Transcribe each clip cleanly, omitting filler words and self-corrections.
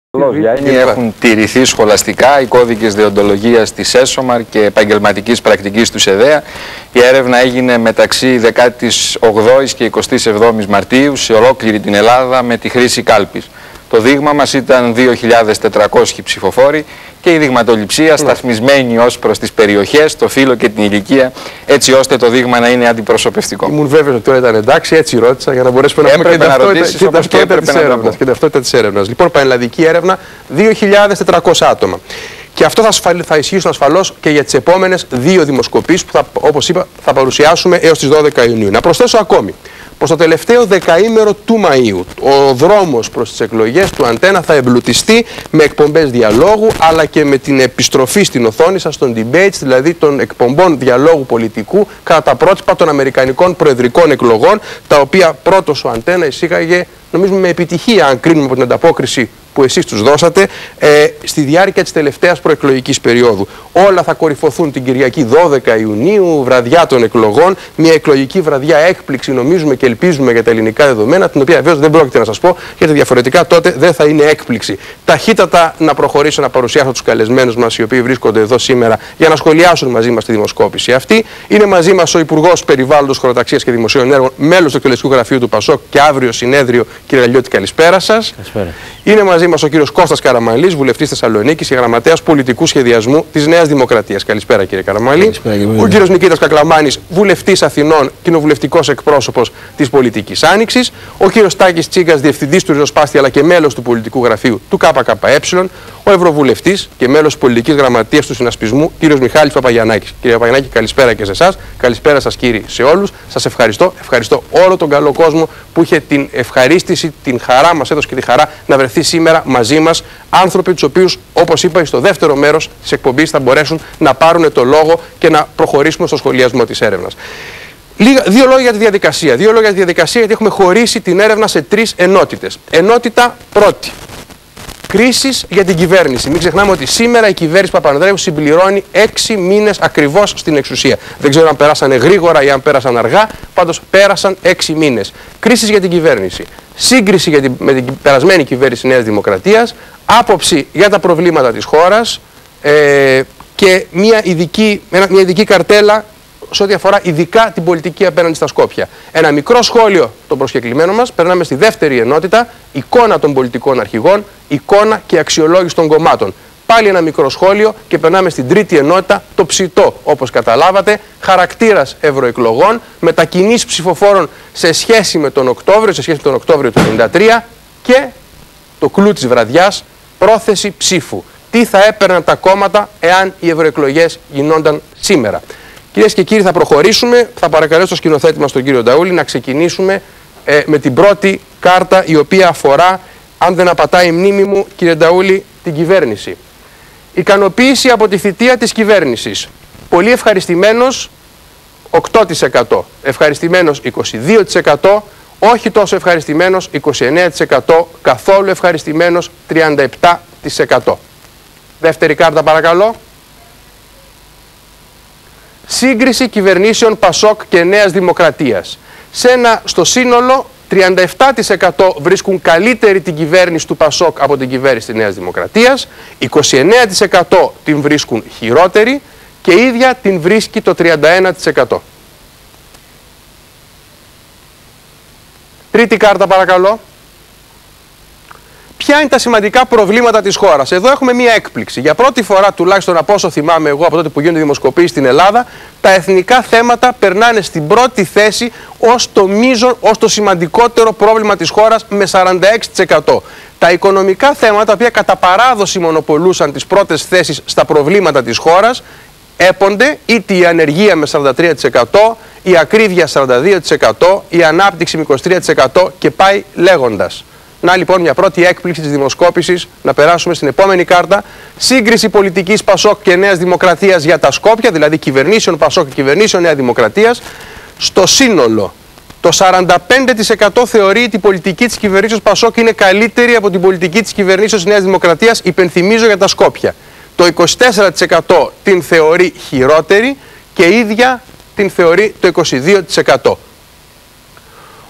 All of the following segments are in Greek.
Έχουν τηρηθεί σχολαστικά οι κώδικες δεοντολογίας της ΕΣΟΜΑΡ και επαγγελματικής πρακτικής του ΣΕΔΕΑ. Η έρευνα έγινε μεταξύ 18ης και 27ης Μαρτίου σε ολόκληρη την Ελλάδα με τη χρήση κάλπης. Το δείγμα μας ήταν 2.400 ψηφοφόροι και η δειγματοληψία σταθμισμένη ως προς τις περιοχές, το φύλο και την ηλικία, έτσι ώστε το δείγμα να είναι αντιπροσωπευτικό. Ήμουν βέβαιος ότι τώρα ήταν εντάξει, έτσι ρώτησα για να μπορέσουμε να πούμε και ταυτότητα της έρευνας. Λοιπόν, πανελλαδική έρευνα, 2.400 άτομα. Και αυτό θα ισχύσουν ασφαλώς και για τις επόμενες δύο δημοσκοπήσεις που, όπως είπα, θα παρουσιάσουμε έως τις 12 Ιουνίου. Να προσθέσω ακόμη. Προς το τελευταίο δεκαήμερο του Μαΐου, ο δρόμος προς τις εκλογές του Αντένα θα εμπλουτιστεί με εκπομπές διαλόγου, αλλά και με την επιστροφή στην οθόνη σας των debates, δηλαδή των εκπομπών διαλόγου πολιτικού, κατά τα πρότυπα των αμερικανικών προεδρικών εκλογών, τα οποία πρώτος ο Αντένα εισήγαγε, νομίζουμε με επιτυχία, αν κρίνουμε από την ανταπόκριση που εσείς τους δώσατε, στη διάρκεια της τελευταίας προεκλογικής περίοδου. Όλα θα κορυφωθούν την Κυριακή 12 Ιουνίου, βραδιά των εκλογών, μια εκλογική βραδιά έκπληξη, νομίζουμε και ελπίζουμε για τα ελληνικά δεδομένα, την οποία βεβαίως δεν πρόκειται να σας πω, γιατί διαφορετικά τότε δεν θα είναι έκπληξη. Ταχύτατα να προχωρήσω να παρουσιάσω τους καλεσμένους μας, οι οποίοι βρίσκονται εδώ σήμερα για να σχολιάσουν μαζί μας τη δημοσκόπηση αυτή. Είναι μαζί μας ο Υπουργός Περιβάλλοντος, Χωροταξίας και Δημοσίων Έργων, μέλος του Εκτελεστικού Γραφείου του ΠΑΣΟΚ και αύριο συνέδριο. Κύριε Λαλιώτη, καλησπέρα σας. Καλησπέρα. Είναι μαζί μας ο κύριος Κώστας Καραμανλής, βουλευτής Θεσσαλονίκης και γραμματέας πολιτικού σχεδιασμού της Νέας Δημοκρατίας. Καλησπέρα, κύριε Καραμανλή. Καλησπέρα, ο κύριος Νικήτας Κακλαμάνης, βουλευτής Αθηνών, κοινοβουλευτικός εκπρόσωπος της Πολιτικής Άνοιξης. Ο κύριος Τάκης Τσίγκας, διευθυντής του Ριζοσπάστη αλλά και μέλος του πολιτικού γραφείου του ΚΚΕ. Ο ευρωβουλευτής και μέλος της πολιτικής γραμματείας του Συνασπισμού, κύριος Μιχάλης Παπαγιαννάκης. Κύριε Παπαγιαννάκη, καλησπέρα και σε εσάς. Καλησπέρα σας, κύριοι, σε όλους. Σας ευχαριστώ. Ευχαριστώ όλο τον καλό κόσμο που είχε την ευχαρίστηση, την χαρά, μας έδωσε και τη χαρά να βρεθεί σήμερα μαζί μας. Άνθρωποι τους οποίους, όπως είπα, στο δεύτερο μέρος της εκπομπής θα μπορέσουν να πάρουν το λόγο και να προχωρήσουμε στο σχολιασμό της έρευνας. Δύο λόγια για τη διαδικασία. Δύο λόγια για τη διαδικασία, γιατί έχουμε χωρίσει την έρευνα σε τρεις ενότητες. Ενότητα πρώτη. Κρίσεις για την κυβέρνηση. Μην ξεχνάμε ότι σήμερα η κυβέρνηση Παπανδρέου συμπληρώνει 6 μήνες ακριβώς στην εξουσία. Δεν ξέρω αν πέρασαν γρήγορα ή αν πέρασαν αργά, πάντως πέρασαν 6 μήνες. Κρίσεις για την κυβέρνηση. Σύγκριση με την περασμένη κυβέρνηση Νέας Δημοκρατίας, άποψη για τα προβλήματα της χώρας και μια ειδική καρτέλα σε ό,τι αφορά ειδικά την πολιτική απέναντι στα Σκόπια. Ένα μικρό σχόλιο των προσκεκλημένων μας. Περνάμε στη δεύτερη ενότητα, εικόνα των πολιτικών αρχηγών, εικόνα και αξιολόγηση των κομμάτων. Πάλι ένα μικρό σχόλιο και περνάμε στην τρίτη ενότητα, το ψητό, όπως καταλάβατε, χαρακτήρας ευρωεκλογών, μετακινήσεις ψηφοφόρων σε σχέση με τον Οκτώβριο, του 1993 και το κλου της βραδιάς, πρόθεση ψήφου. Τι θα έπαιρναν τα κόμματα εάν οι ευρωεκλογές γινόνταν σήμερα. Κυρίες και κύριοι, θα προχωρήσουμε. Θα παρακαλέσω το σκηνοθέτη μας, τον κύριο Νταούλη, να ξεκινήσουμε με την πρώτη κάρτα, η οποία αφορά, αν δεν απατάει η μνήμη μου, κύριε Νταούλη, την κυβέρνηση. Ικανοποίηση από τη θητεία της κυβέρνησης. Πολύ ευχαριστημένος 8%. Ευχαριστημένος 22%. Όχι τόσο ευχαριστημένος 29%. Καθόλου ευχαριστημένος 37%. Δεύτερη κάρτα, παρακαλώ. Σύγκριση κυβερνήσεων ΠΑΣΟΚ και Νέας Δημοκρατίας. Στο σύνολο 37% βρίσκουν καλύτερη την κυβέρνηση του ΠΑΣΟΚ από την κυβέρνηση της Νέας Δημοκρατίας, 29% την βρίσκουν χειρότερη και η ίδια την βρίσκει το 31%. Τρίτη κάρτα, παρακαλώ. Ποια είναι τα σημαντικά προβλήματα της χώρας? Εδώ έχουμε μία έκπληξη. Για πρώτη φορά, τουλάχιστον από όσο θυμάμαι εγώ από τότε που γίνονται δημοσκοπήσεις στην Ελλάδα, τα εθνικά θέματα περνάνε στην πρώτη θέση ως το μείζον, ως το σημαντικότερο πρόβλημα της χώρας με 46%. Τα οικονομικά θέματα, τα οποία κατά παράδοση μονοπολούσαν τις πρώτες θέσεις στα προβλήματα της χώρας, έπονται είτε η ανεργία με 43%, η ακρίβεια 42%, η ανάπτυξη με 23% και πάει λέγοντας. Να λοιπόν μια πρώτη έκπληξη της δημοσκόπησης, να περάσουμε στην επόμενη κάρτα. Σύγκριση πολιτικής ΠΑΣΟΚ και Νέας Δημοκρατίας για τα Σκόπια, δηλαδή κυβερνήσεων ΠΑΣΟΚ και κυβερνήσεων Νέας Δημοκρατίας. Στο σύνολο, το 45% θεωρεί ότι η πολιτική της κυβερνήσεως ΠΑΣΟΚ είναι καλύτερη από την πολιτική της κυβερνήσεως Νέας Δημοκρατίας, υπενθυμίζω, για τα Σκόπια. Το 24% την θεωρεί χειρότερη και η ίδια την θεωρεί το 22%.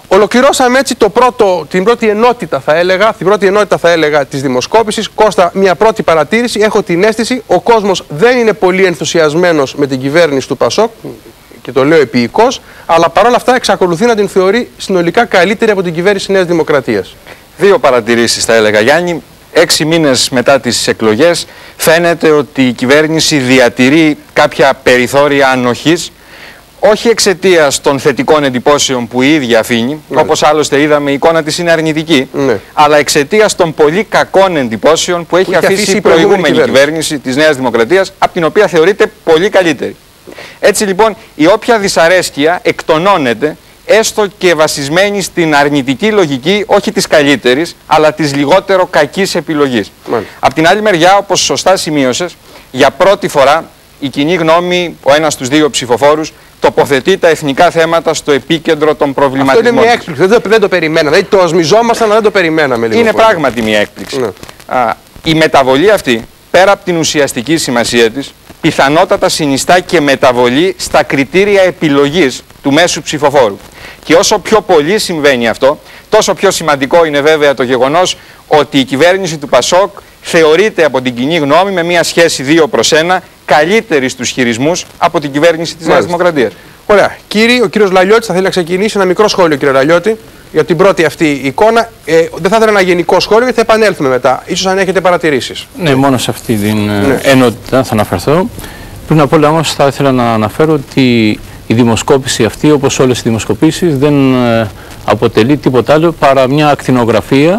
Ολοκληρώσαμε έτσι την πρώτη ενότητα θα έλεγα της δημοσκόπησης. Κώστα, μια πρώτη παρατήρηση. Έχω την αίσθηση ο κόσμος δεν είναι πολύ ενθουσιασμένος με την κυβέρνηση του ΠΑΣΟΚ και το λέω επίοικος, αλλά παρόλα αυτά εξακολουθεί να την θεωρεί συνολικά καλύτερη από την κυβέρνηση Νέας Δημοκρατίας. Δύο παρατηρήσεις θα έλεγα, Γιάννη. 6 μήνες μετά τις εκλογές φαίνεται ότι η κυβέρνηση διατηρεί κάποια περιθώρια ανοχής, όχι εξαιτίας των θετικών εντυπώσεων που η ίδια αφήνει, όπως άλλωστε είδαμε η εικόνα της είναι αρνητική, αλλά εξαιτίας των πολύ κακών εντυπώσεων που έχει αφήσει η προηγούμενη κυβέρνηση της Νέας Δημοκρατίας, από την οποία θεωρείται πολύ καλύτερη. Έτσι λοιπόν η όποια δυσαρέσκεια εκτονώνεται, έστω και βασισμένη στην αρνητική λογική, όχι της καλύτερης, αλλά της λιγότερο κακής επιλογής. Απ' την άλλη μεριά, όπως σωστά σημείωσες, για πρώτη φορά η κοινή γνώμη, ο ένας στους δύο ψηφοφόρους, τοποθετεί τα εθνικά θέματα στο επίκεντρο των προβληματισμών. Αυτό είναι μια έκπληξη. Δεν το περιμέναμε. Δηλαδή το osmiζόμασταν, αλλά δεν το περιμέναμε. Είναι πράγματι μια έκπληξη. Η μεταβολή αυτή, πέρα από την ουσιαστική σημασία της, πιθανότατα συνιστά και μεταβολή στα κριτήρια επιλογής του μέσου ψηφοφόρου. Και όσο πιο πολύ συμβαίνει αυτό, τόσο πιο σημαντικό είναι βέβαια το γεγονός ότι η κυβέρνηση του ΠΑΣΟΚ θεωρείται από την κοινή γνώμη με μια σχέση 2-1 καλύτερη στους χειρισμούς από την κυβέρνηση της Νέας Δημοκρατίας. Ωραία. Ο κύριος Λαλιώτης θα θέλει να ξεκινήσει ένα μικρό σχόλιο, κύριε Λαλιώτη, για την πρώτη αυτή εικόνα. Δεν θα ήθελα ένα γενικό σχόλιο, γιατί θα επανέλθουμε μετά. Ίσως αν έχετε παρατηρήσεις. Ναι, μόνο σε αυτή την ενότητα θα αναφερθώ. Πριν απ' όλα όμως θα ήθελα να αναφέρω ότι η δημοσκόπηση αυτή, όπως όλες οι δημοσκοπήσεις, δεν αποτελεί τίποτα άλλο παρά μια ακτινογραφία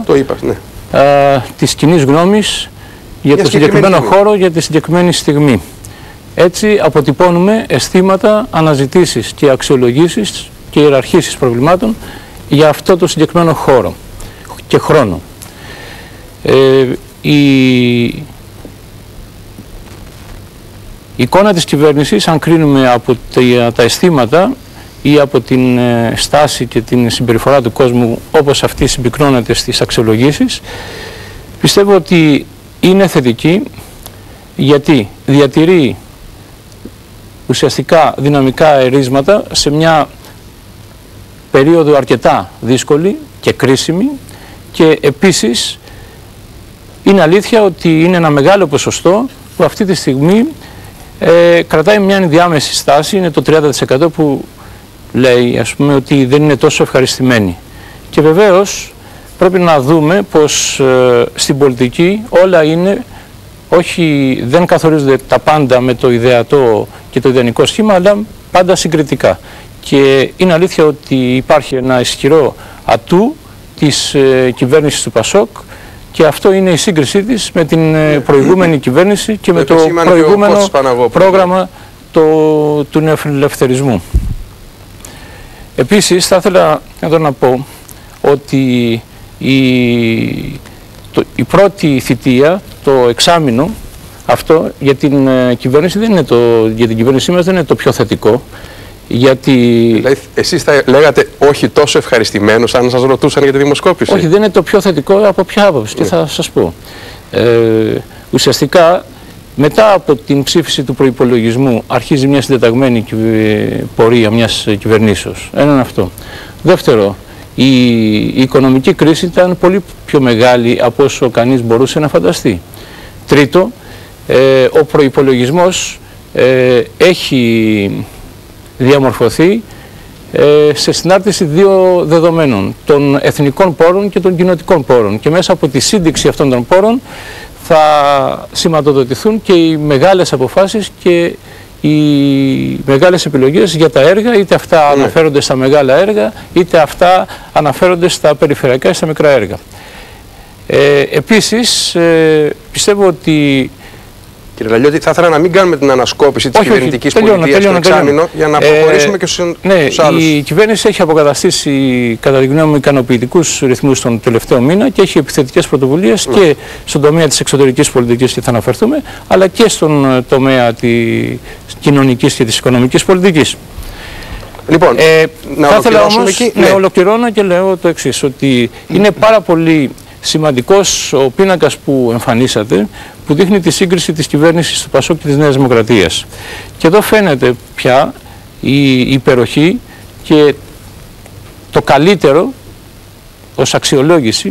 της κοινής γνώμης για το συγκεκριμένο χώρο, για τη συγκεκριμένη στιγμή. Έτσι αποτυπώνουμε αισθήματα, αναζητήσεις και αξιολογήσεις και ιεραρχήσεις προβλημάτων για αυτό το συγκεκριμένο χώρο και χρόνο. Η εικόνα της κυβέρνησης, αν κρίνουμε από τα αισθήματα ή από την στάση και την συμπεριφορά του κόσμου όπως αυτή συμπυκνώνεται στις αξιολογήσεις, πιστεύω ότι είναι θετική, γιατί διατηρεί ουσιαστικά δυναμικά ερίσματα σε μια περίοδο αρκετά δύσκολη και κρίσιμη, και επίσης είναι αλήθεια ότι είναι ένα μεγάλο ποσοστό που αυτή τη στιγμή κρατάει μια ενδιάμεση στάση, είναι το 30% που λέει, ας πούμε, ότι δεν είναι τόσο ευχαριστημένοι. Και βεβαίως πρέπει να δούμε πως στην πολιτική όλα είναι, όχι, δεν καθορίζονται τα πάντα με το ιδεατό και το ιδανικό σχήμα, αλλά πάντα συγκριτικά. Και είναι αλήθεια ότι υπάρχει ένα ισχυρό ατού της κυβέρνησης του ΠΑΣΟΚ, και αυτό είναι η σύγκρισή της με την προηγούμενη κυβέρνηση και με το προηγούμενο πρόγραμμα του νεοφιλελευθερισμού. Επίσης θα ήθελα εδώ να πω ότι η πρώτη θητεία, το εξάμηνο αυτό για την κυβέρνηση για την κυβέρνησή μας δεν είναι το πιο θετικό. Γιατί... Δηλαδή, εσείς θα λέγατε όχι τόσο ευχαριστημένους αν σας ρωτούσαν για τη δημοσκόπηση. Όχι, δεν είναι το πιο θετικό από ποια άποψη, και θα σας πω. Ουσιαστικά, μετά από την ψήφιση του προϋπολογισμού αρχίζει μια συντεταγμένη πορεία μιας κυβερνήσεως. Έναν αυτό. Δεύτερο, η οικονομική κρίση ήταν πολύ πιο μεγάλη από όσο κανείς μπορούσε να φανταστεί. Τρίτο, ο προϋπολογισμός έχει διαμορφωθεί σε συνάρτηση δύο δεδομένων, των εθνικών πόρων και των κοινοτικών πόρων, και μέσα από τη σύνδεξη αυτών των πόρων θα σηματοδοτηθούν και οι μεγάλες αποφάσεις και οι μεγάλες επιλογές για τα έργα, είτε αυτά αναφέρονται στα μεγάλα έργα, είτε αυτά αναφέρονται στα περιφερειακά ή στα μικρά έργα. Επίσης πιστεύω ότι... Κύριε Λαλιώτη, θα ήθελα να μην κάνουμε την ανασκόπηση της κυβερνητικής πολιτείας στο εξάμηνο, για να προχωρήσουμε και στους άλλους. Η κυβέρνηση έχει αποκαταστήσει κατά τη γνώμη μου ικανοποιητικούς ρυθμούς τον τελευταίο μήνα και έχει επιθετικές πρωτοβουλίες και στον τομέα της εξωτερικής πολιτικής, και θα αναφερθούμε, αλλά και στον τομέα της κοινωνικής και της οικονομικής πολιτικής. Λοιπόν, θα ήθελα όμως να ολοκληρώνω και λέω το εξής, ότι είναι πάρα πολύ σημαντικός ο πίνακας που εμφανίσατε, που δείχνει τη σύγκριση της κυβέρνησης του ΠΑΣΟΚ και της Νέας Δημοκρατίας. Και εδώ φαίνεται πια η υπεροχή και το καλύτερο ως αξιολόγηση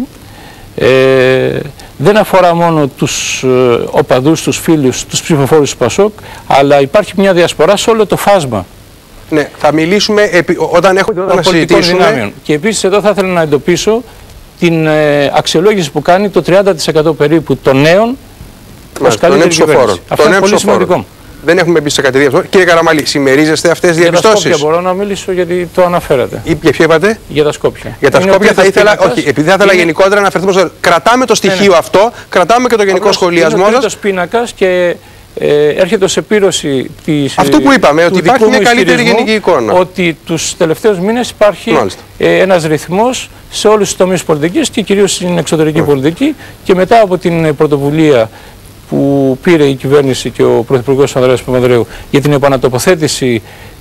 δεν αφορά μόνο τους οπαδούς, τους φίλους, τους ψηφοφόρους του ΠΑΣΟΚ, αλλά υπάρχει μια διασπορά σε όλο το φάσμα. Ναι, θα μιλήσουμε όταν έχουμε των πολιτικών δυνάμεων. Και επίσης εδώ θα ήθελα να εντοπίσω την αξιολόγηση που κάνει το 30% περίπου των νέων ως καλύτερη κυβέρνηση. Αυτό είναι πολύ σημαντικό. Δεν έχουμε μπει σε κατηγορία. Κύριε Καραμαλή, συμμερίζεστε αυτές τις διαπιστώσεις? Για τα Σκόπια μπορώ να μιλήσω, γιατί το αναφέρατε. Για ποιο είπατε? Για τα Σκόπια. Για τα Σκόπια θα ήθελα, όχι, επειδή θα ήθελα γενικότερα να αφαιρθούμε στο. Κρατάμε το στοιχείο αυτό, κρατάμε και το γενικό σχολιασμό σας. Είναι ο τρίτος πίνακας και έρχεται ως επίρρωση της. Αυτό που είπαμε, ότι υπάρχει μια καλύτερη γενική εικόνα. Ότι τους τελευταίους μήνες υπάρχει ένας ρυθμός σε όλους τους τομείς πολιτικής και κυρίως στην εξωτερική πολιτική, και μετά από την πρωτοβουλία που πήρε η κυβέρνηση και ο Πρωθυπουργός Ανδρέας Παπανδρέου για την επανατοποθέτηση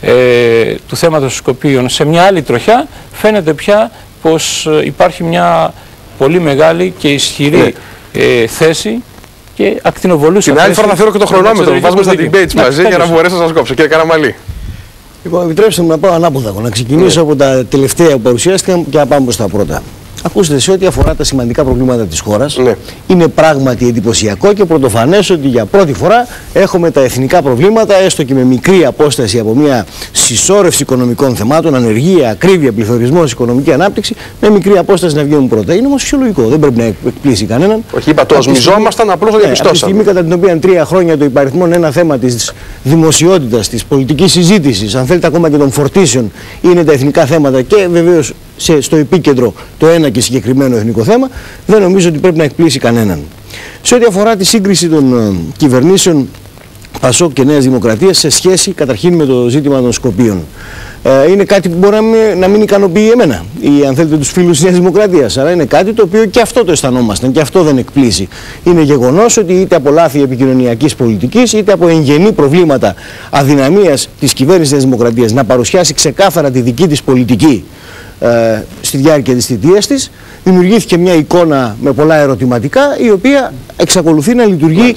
του θέματος των Σκοπίων σε μια άλλη τροχιά, φαίνεται πια πως υπάρχει μια πολύ μεγάλη και ισχυρή θέση και ακτινοβολούσα. Την άλλη φορά θα φέρω και το χρονόμετρο, βάζουμε στα debates μαζί για να μπορέσω να σας κόψω. Κύριε Καραμαλή. Λοιπόν, επιτρέψτε μου να πάω ανάποδα. Να ξεκινήσω από τα τελευταία που παρουσιάστηκαν και να πάμε προς τα πρώτα. Ακούστε, σε ό,τι αφορά τα σημαντικά προβλήματα της χώρας, είναι πράγματι εντυπωσιακό και πρωτοφανές ότι για πρώτη φορά έχουμε τα εθνικά προβλήματα, έστω και με μικρή απόσταση από μια συσσόρευση οικονομικών θεμάτων, ανεργία, ακρίβεια, πληθωρισμός, οικονομική ανάπτυξη, με μικρή απόσταση να βγαίνουν πρώτα. Είναι όμως φυσιολογικό, δεν πρέπει να εκπλήσει κανέναν. Όχι, είπα το ασμιζόμασταν, απλώς το διαπιστώσαμε. Από τη στιγμή κατά την οποία 3 χρόνια το υπαριθμόν ένα θέμα της δημοσιότητας, της πολιτικής συζήτησης, αν θέλετε ακόμα και των φορτίσεων, είναι τα εθνικά θέματα και βεβαίως στο επίκεντρο το ένα και συγκεκριμένο εθνικό θέμα, δεν νομίζω ότι πρέπει να εκπλήσει κανέναν. Σε ό,τι αφορά τη σύγκριση των κυβερνήσεων ΠΑΣΟΚ και Νέας Δημοκρατίας σε σχέση καταρχήν με το ζήτημα των Σκοπίων, είναι κάτι που μπορεί να μην ικανοποιεί εμένα ή αν θέλετε τους φίλους της Νέας Δημοκρατίας, αλλά είναι κάτι το οποίο και αυτό το αισθανόμασταν και αυτό δεν εκπλήσει. Είναι γεγονός ότι είτε από λάθη επικοινωνιακής πολιτικής είτε από εγγενή προβλήματα αδυναμίας της κυβέρνησης της Δημοκρατίας να παρουσιάσει ξεκάθαρα τη δική της πολιτική στη διάρκεια της θητείας της, δημιουργήθηκε μια εικόνα με πολλά ερωτηματικά, η οποία εξακολουθεί να λειτουργεί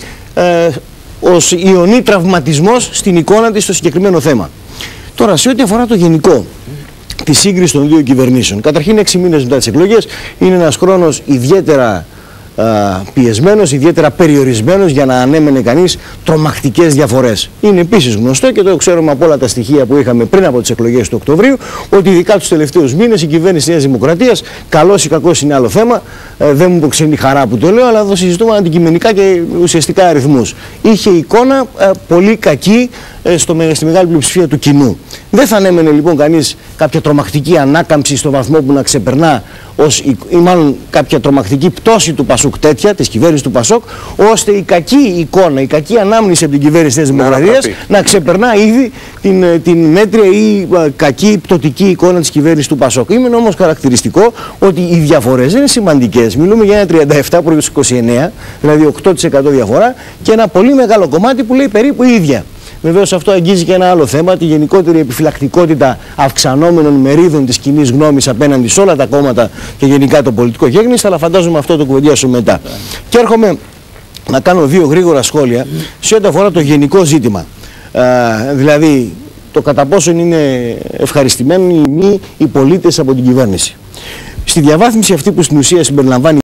ως ιονή τραυματισμός στην εικόνα της στο συγκεκριμένο θέμα. Τώρα, σε ό,τι αφορά το γενικό, τη σύγκριση των δύο κυβερνήσεων, καταρχήν 6 μήνες μετά τις εκλογές είναι ένας χρόνος ιδιαίτερα πιεσμένος, ιδιαίτερα περιορισμένος για να ανέμενε κανείς τρομακτικές διαφορές. Είναι επίσης γνωστό και το ξέρουμε από όλα τα στοιχεία που είχαμε πριν από τις εκλογές του Οκτωβρίου, ότι ειδικά τους τελευταίους μήνες η κυβέρνηση της Νέας Δημοκρατίας, καλός ή κακός είναι άλλο θέμα, δεν μου προξενεί χαρά που το λέω, αλλά εδώ συζητούμε αντικειμενικά και ουσιαστικά αριθμούς. Είχε εικόνα πολύ κακή στη μεγάλη πλειοψηφία του κοινού. Δεν θα ανέμενε λοιπόν κανείς κάποια τρομακτική ανάκαμψη στο βαθμό που να ξεπερνά ή μάλλον κάποια τρομακτική πτώση του ΠΑΣΟΚ τέτοια, της κυβέρνησης του ΠΑΣΟΚ, ώστε η κακή εικόνα, η κακή ανάμνηση από την κυβέρνηση της Δημοκρατίας να ξεπερνά ήδη την μέτρια ή κακή πτωτική εικόνα της κυβέρνησης του ΠΑΣΟΚ. Είναι όμως χαρακτηριστικό ότι οι διαφορές δεν είναι σημαντικές. Μιλούμε για ένα 37 προς 29, δηλαδή 8% διαφορά, και ένα πολύ μεγάλο κομμάτι που λέει περίπου ίδια. Βεβαίως αυτό αγγίζει και ένα άλλο θέμα, τη γενικότερη επιφυλακτικότητα αυξανόμενων μερίδων της κοινής γνώμης απέναντι σε όλα τα κόμματα και γενικά το πολιτικό γέγνεσθε, αλλά φαντάζομαι αυτό το κουβεντιάσω μετά. Και έρχομαι να κάνω 2 γρήγορα σχόλια σε ό,τι αφορά το γενικό ζήτημα. Δηλαδή το κατά πόσον είναι ευχαριστημένοι οι πολίτες από την κυβέρνηση. Στη διαβάθμιση αυτή που στην ουσία συμπεριλαμβάνει